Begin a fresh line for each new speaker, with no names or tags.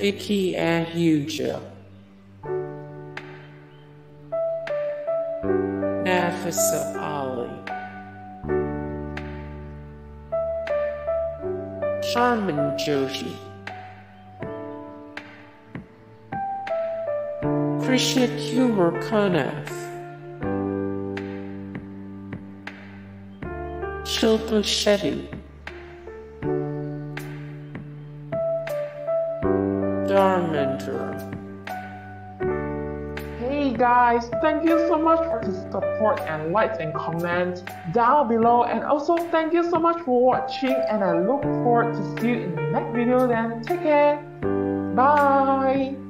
Vicky and Huja, Nafisa Ali, Sharman Joshi, Krishna Kumar Kanath, Shilpa Shetty, Dharmendra.
Hey guys, thank you so much for the support and likes and comments down below, and also thank you so much for watching, and I look forward to see you in the next video. Then take care, bye.